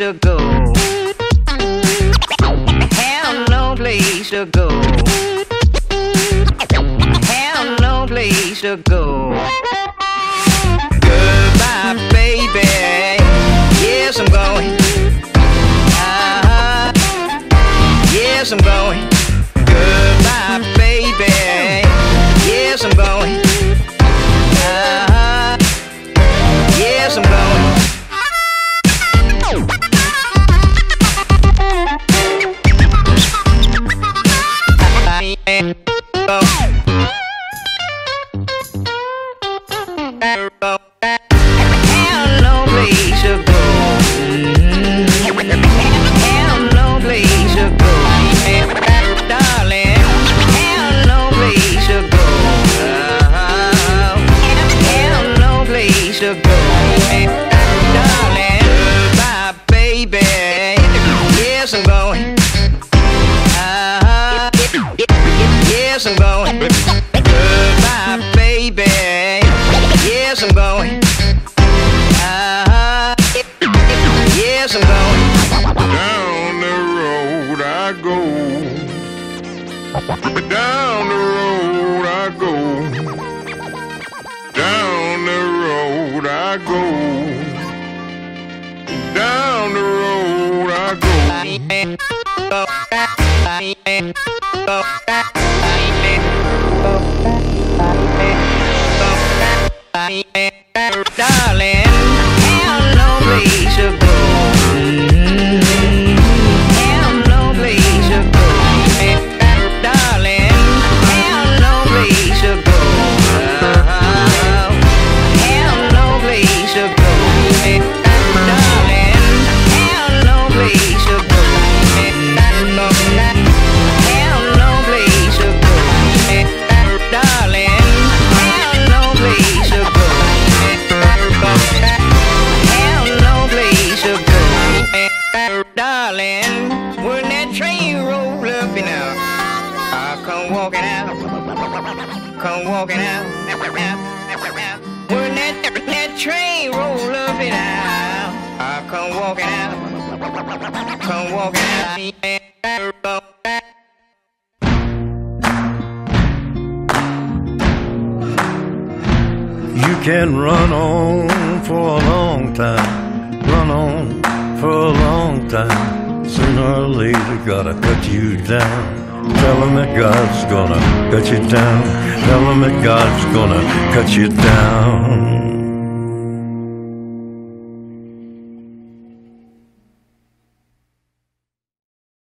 to go. Have no place to go. Have no place to go. Goodbye, baby. Yes, I'm going. Yes, I'm going. Goodbye, baby. Yes, I'm going. Yes, I'm going. Have no place to go. Have no place to go. Darling, have no place to go. Have no place to go. Darling, goodbye, baby. Yes, I'm going. Yes, I'm going. Goodbye, baby. Yes, I'm going. Yes, I'm going. Down the road I go. Down the road I go. Down the road I go. Down the road I go. Darling, have no place to go. Have no place to go. Darling, have no place to go. Have no place to go. Darling, have no place to go. Have no place to go. Darling, have no place to go. Have no place to go. Darling, when that train roll up and out, I come walking out. Come walking out. When that train roll up and out, I come walking out. Come walking out. You can run on for a long time, run on for a long time. Sooner or later, gotta cut you down. Tell 'em that God's gonna cut you down. Tell 'em that God's gonna cut you down.